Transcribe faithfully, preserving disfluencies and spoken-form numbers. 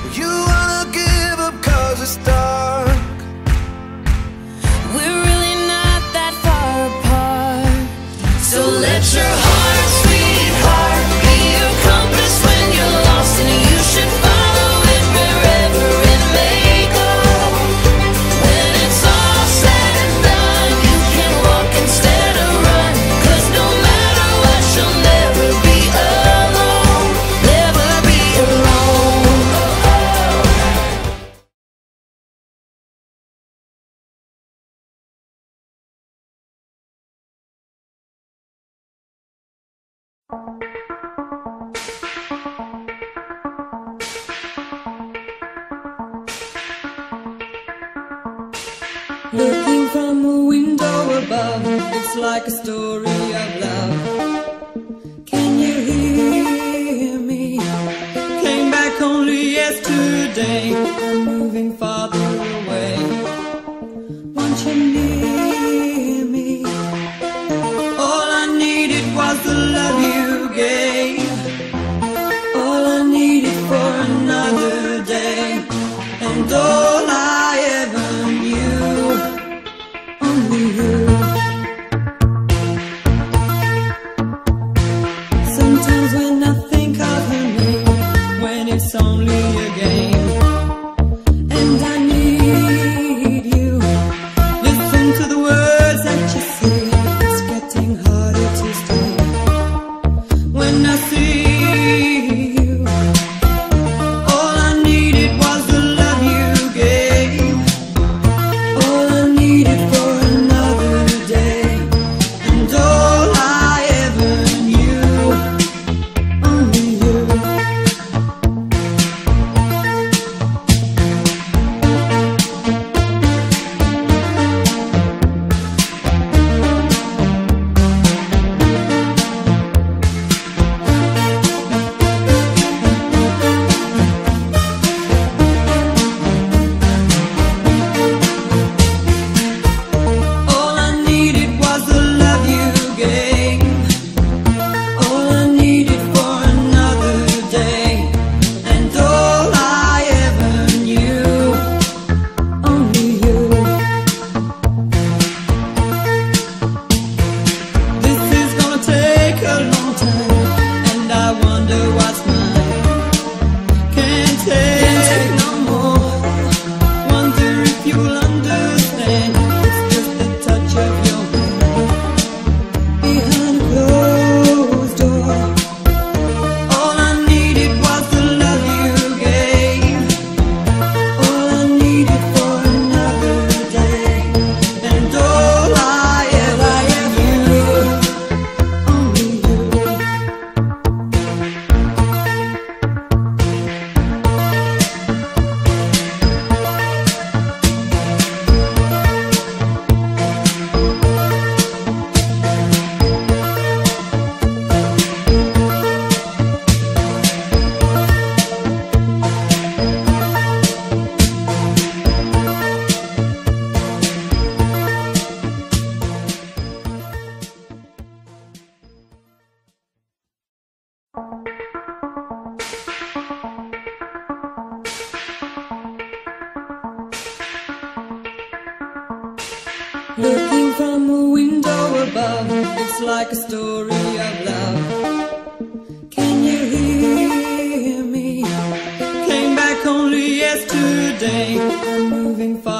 You wanna give up cause it's dark. We're really not that far apart. So let your heart, sweetheart, be your compass when you're lost, and you should follow it wherever it may go. When it's all said and done, you can walk instead of run, 'cause no matter what, you'll never be alone. Never be alone. Looking from a window above, it's like a story of love. Can you hear me? Came back only yesterday, I'm moving farther away. Want you near me? All I needed was the love you gave. All I needed for another day, and all I ever knew, only you. Sometimes when I think of her name, when it's only a game, and I need you, listen to the words that you say, it's getting harder to stay. When I see you, all I needed was the love you gave. All I needed for another day, and all I ever knew, only you. All I needed was the love you gave. All I needed for another day, and all I ever knew, only you. This is gonna take a long time, and I wonder what's mine. Can't take no more. Wonder if you'll understand. It's just the touch of your hand behind a closed door. All I needed was the love you gave. All I needed for another day, and all I ever knew, only you. Looking from a window above, it's like a story of love. Can you hear me? Came back only yesterday, I'm moving far